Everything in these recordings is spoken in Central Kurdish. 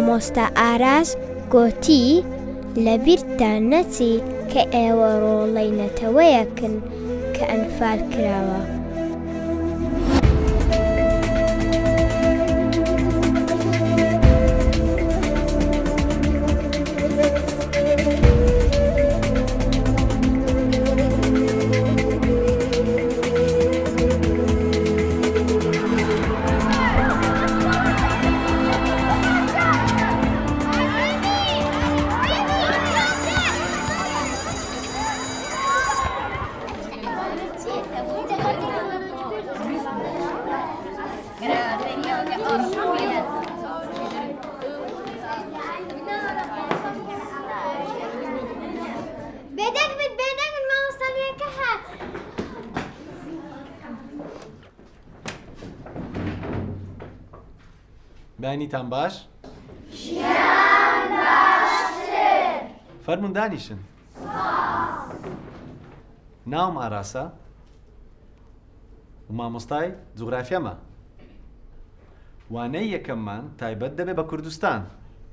مامۆستا ئاراس گوتی لەبیرتان نەچی کە ئێوە ڕۆڵەی نەتەوەیەکن کە ئەنفال کراوە. بەینیتان باش؟ ژیان باشتر. فەرموون دانیشن. ناوم ئاراسە و مامۆستای جوغرافیەمە. وانەی یەکەممان تایبەت دەبێت بە کوردستان.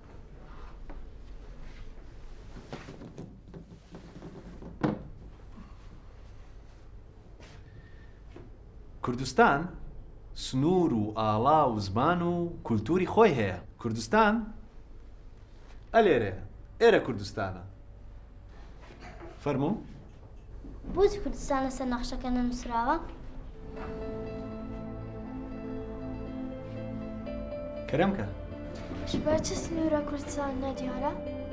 کوردستان سنوور و ئاڵا و زمان و کولتوری خۆی هەیە. کوردستان ئەلێرێ، ئێرە کوردستانە. فەرموو؟ بۆچی کوردستان لەسەر نەخشەکە نەنووسراوە؟ کەرەمکە. بۆچی سنوورە کوردستان نەدیارە؟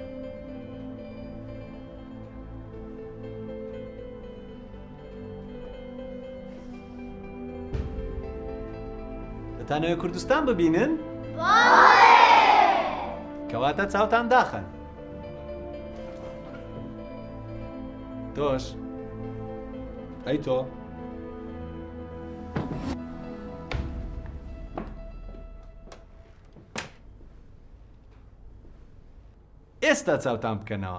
دەتانەوێت کوردستان ببینن؟ بەڵێ! کەواتە چاوتان داخەن. تۆش؟ ئەی تۆ؟ ئێستا چاوتان بکەنەوە.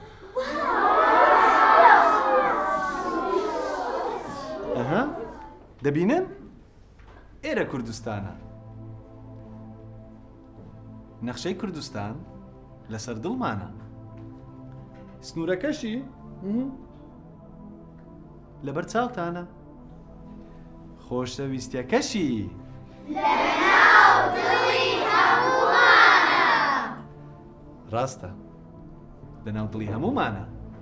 ئەها، دەبینن؟ ئێرە کوردستانە. نەخشەی کوردستان لەسەر دڵمانە. سنوورەکەشی لەبەر چاوتانە. خۆشەویستیەکەشی لەناو دڵی هەموومانە. ڕاستە، لەناو دڵی هەموومانە.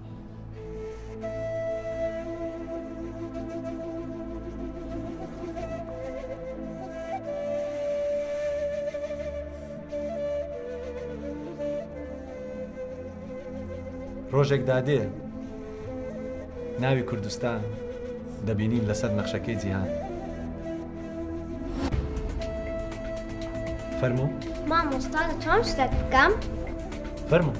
ڕۆژێک دادێ ناوی کوردستان دەبینین لەسەر نەخشەکەی جیهان. فەرموو؟ مامۆستا دەتوانم شتێک بکەم؟ فەرموو.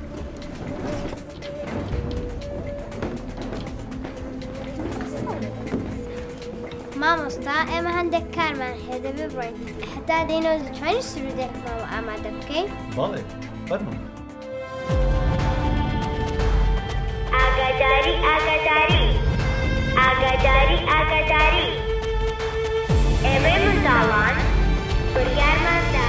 مامۆستا ئێمە هەندێک کارمان هەیە دەبێ بڕۆین. هەتا دێنەوە دەتوانین سرودێکمەوە ئامادە بکەین؟ بەڵێ، فەرموو. ئاگاداری ئاگاداری ئاگاداری ئاگاداری ئێمەی منداڵان بڕیارماندا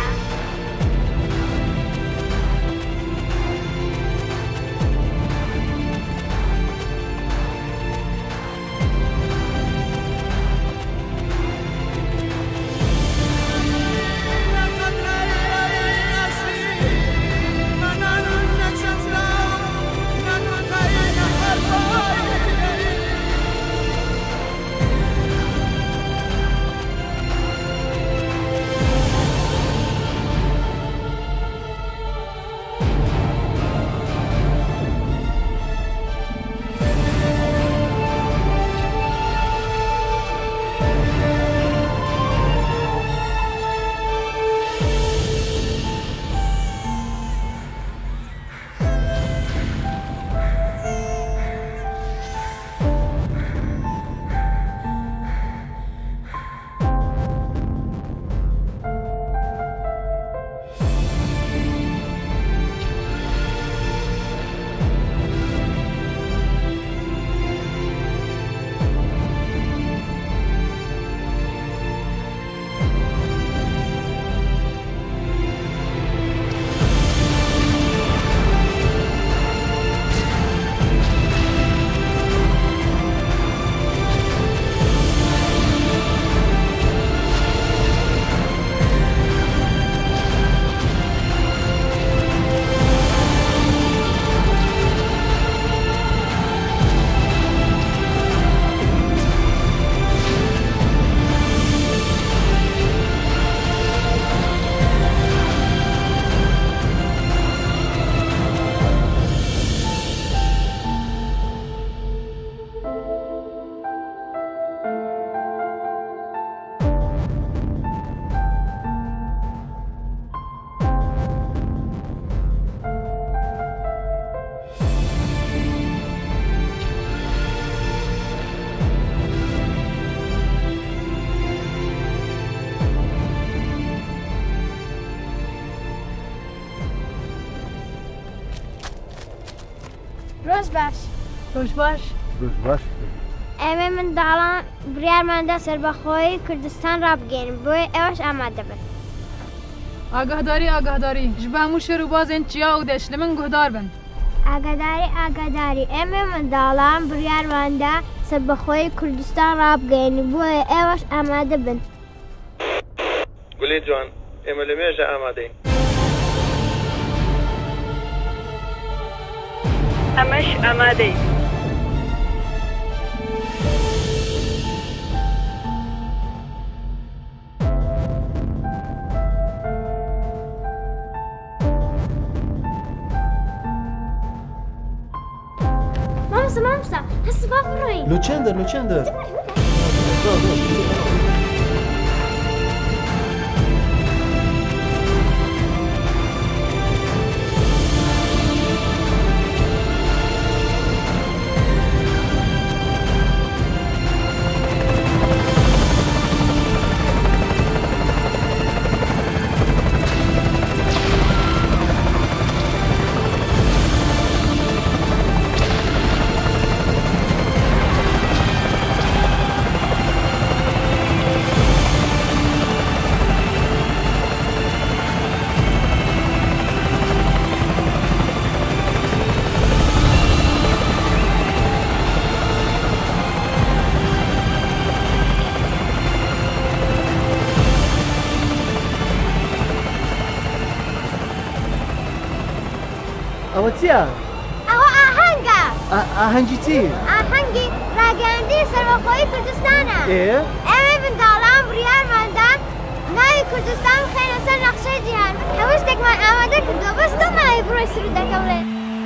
روز باش روز باش روز باش ئێمە منداڵان بڕیارماندا سەربەخۆی کوردستان ڕابگەین بۆیە ئێوەش ئامادە بن. ئاگاداری ji bo hemû şer û bazên çiya û deş li min guhdar bin. ئاگاداری ئێمە منداڵان بڕیارماندا سەربەخۆی کوردستان ڕابگەین بۆیە ئێوەش ئامادە بن. گولێ جوان ئێمە لە مێژە ئامادەین. ئەمەش ئامادەین. مامۆستا هەست با بڕۆین. لۆ چەندە ئەوە چییە؟ ئەوە ئاهەنگە. ئاهەنگی چی؟ ئاهەنگی ڕاگەیاندنی سەربەخۆیی کوردستانە. ئێمە منداڵان بڕیارماندا ناوی کوردستان بخەینە سەر نەخشەی جیهان. هەموو شتێکمان ئامادە کردووە بەس تۆ ماوەی بڕۆی سروودەکە بڵێ.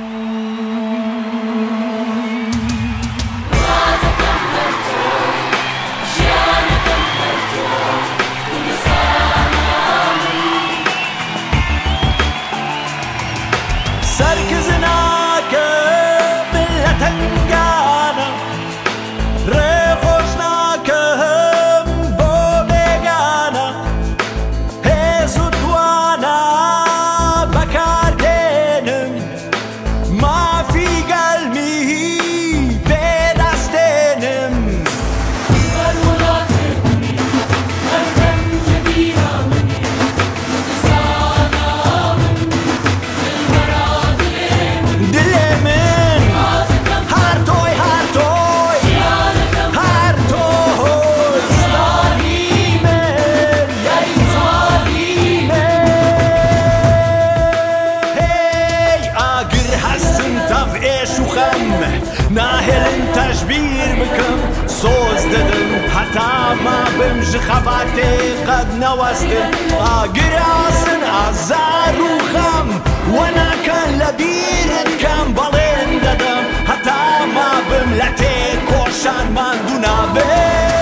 خەباتێ قەت نەوەستن ئاگراسن ئازار و خەم وەناکەن لە بیرت کەم بەڵێن دەدەم هەتا ما بم لە تێ کۆشان ماندوو نابێ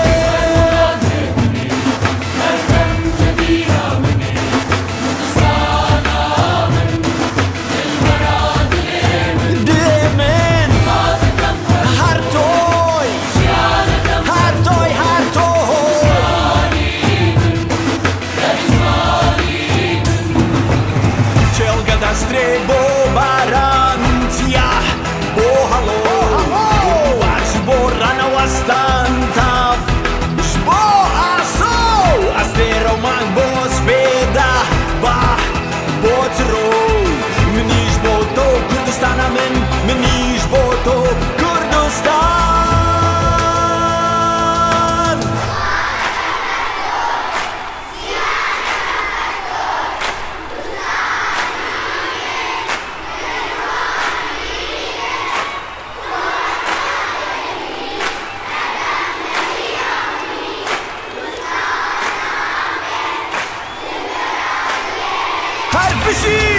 بۆ باران چیا بۆ هەڵۆ واچ بۆ ڕەنەوەستان تاڤ بۆ ئاسۆ ئەستێرەومان بۆ سپێدا با بۆ چڕۆ منیش بۆ تۆ کوردستانە منیش بۆ تۆ کوردستان بشی